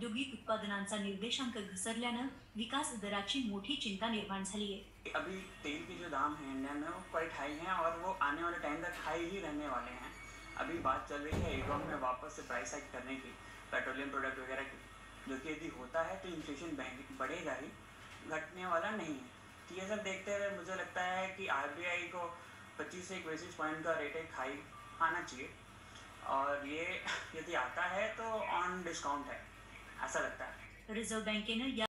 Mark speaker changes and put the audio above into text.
Speaker 1: औद्योगिक उत्पादनांचा निर्देशांक घसरल्यानं विकास दराची मोठी चिंता निर्माण झाली आहे।
Speaker 2: अभी तेल के जो दाम हैं इंडिया में वो क्वाइट हाई हैं और वो आने वाले टाइम तक हाई ही रहने वाले हैं। अभी बात चल रही है एडॉम में वापस से प्राइस हाइक करने की, पेट्रोलियम प्रोडक्ट वगैरह की, जो कि यदि होता है तो इन्फ्लेशन बढ़ेगा ही, घटने वाला नहीं है। तो ये सब देखते हुए मुझे लगता है कि आरबीआई को 25 से 1 बेसिस पॉइंट का रेट हाई आना चाहिए, और ये यदि आता है तो ऑन डिस्काउंट है, ऐसा लगता है।
Speaker 1: रिझर्व्ह बँकेनं